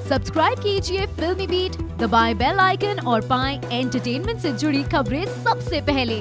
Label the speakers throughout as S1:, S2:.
S1: Subscribe कीजिए फिल्मी beat, दबाएं बेल आइकन और पाएं एंटरटेनमेंट से जुड़ी खबरें सबसे पहले।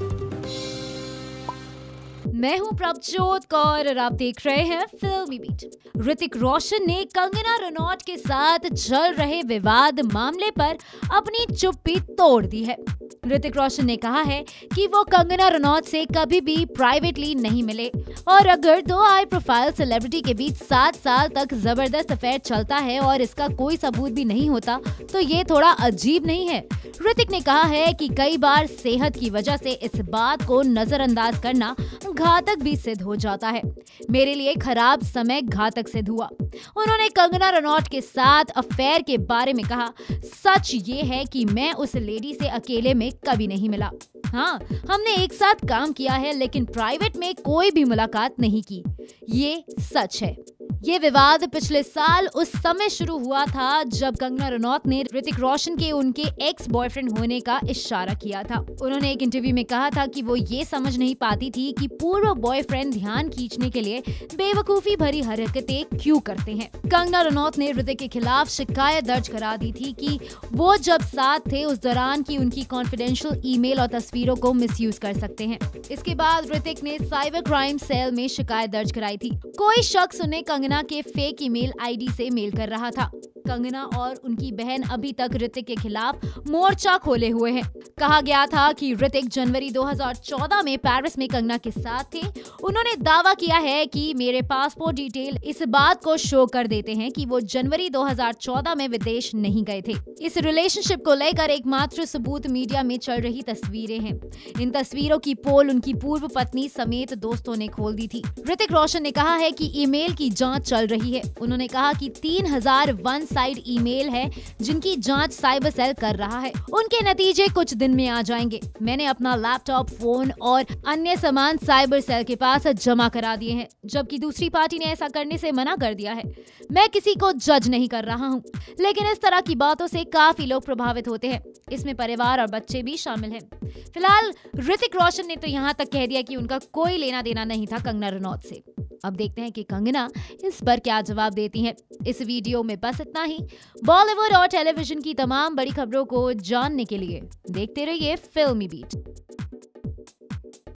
S1: मैं हूं प्रभजोत कौर और आप देख रहे हैं फिल्मी बीट। ऋतिक रोशन ने कंगना रनौत के साथ चल रहे विवाद मामले पर अपनी चुप्पी तोड़ दी है। ऋतिक रोशन ने कहा है कि वो कंगना रनौत से कभी भी प्राइवेटली नहीं मिले और अगर दो हाई प्रोफाइल सेलिब्रिटी के बीच 7 साल तक जबरदस्त अफेयर चलता है और इसका कोई सबूत भी नहीं होता तो ये थोड़ा अजीब नहीं है। ऋतिक ने कहा है कि कई बार सेहत की वजह से इस बात को नजरअंदाज करना घातक भी सिद्ध हो जाता है। मेरे लिए खराब समय घातक सिद्ध हुआ। उन्होंने कंगना रनौत के साथ अफेयर के बारे में कहा, सच ये है कि मैं उस लेडी से अकेले में कभी नहीं मिला। हाँ, हमने एक साथ काम किया है लेकिन प्राइवेट में कोई भी मुलाकात नहीं की, ये सच है। ये विवाद पिछले साल उस समय शुरू हुआ था जब कंगना रनौत ने ऋतिक रोशन के उनके एक्स बॉयफ्रेंड होने का इशारा किया था। उन्होंने एक इंटरव्यू में कहा था कि वो ये समझ नहीं पाती थी कि पूर्व बॉयफ्रेंड ध्यान खींचने के लिए बेवकूफी भरी हरकतें क्यों करते हैं। कंगना रनौत ने ऋतिक के खिलाफ शिकायत दर्ज करा दी थी कि वो जब साथ थे उस दौरान की उनकी कॉन्फिडेंशियल ईमेल और तस्वीरों को मिसयूज कर सकते हैं। इसके बाद ऋतिक ने साइबर क्राइम सेल में शिकायत दर्ज कराई थी। कोई शख्स उन्हें कंगना के फेक ईमेल आईडी से मेल कर रहा था। कंगना और उनकी बहन अभी तक ऋतिक के खिलाफ मोर्चा खोले हुए हैं। कहा गया था कि ऋतिक जनवरी 2014 में पेरिस में कंगना के साथ थे। उन्होंने दावा किया है कि मेरे पासपोर्ट डिटेल इस बात को शो कर देते हैं कि वो जनवरी 2014 में विदेश नहीं गए थे। इस रिलेशनशिप को लेकर एकमात्र सबूत मीडिया में चल रही तस्वीरें हैं। इन तस्वीरों की पोल उनकी पूर्व पत्नी समेत दोस्तों ने खोल दी थी। ऋतिक रोशन ने कहा है कि ईमेल की जांच चल रही है। उन्होंने कहा कि 3000 वन साइड ईमेल है जिनकी जांच साइबर सेल कर रहा है। उनके नतीजे कुछ दिन में आ जाएंगे। मैंने अपना लैपटॉप, फोन और अन्य सामान साइबर सेल के पास जमा करा दिए हैं, जबकि दूसरी पार्टी ने ऐसा करने से मना कर दिया है। मैं किसी को जज नहीं कर रहा हूँ, लेकिन इस तरह की बातों से काफी लोग प्रभावित होते हैं। इसमें परिवार और बच्चे भी शामिल हैं। फिलहाल ऋतिक रोशन ने तो यहाँ तक कह दिया कि उनका कोई लेना देना नहीं था कंगना रनौत से। अब देखते हैं कि कंगना इस पर क्या जवाब देती हैं। इस वीडियो में बस इतना ही। बॉलीवुड और टेलीविजन की तमाम बड़ी खबरों को जानने के लिए देखते रहिए फिल्मी बीट।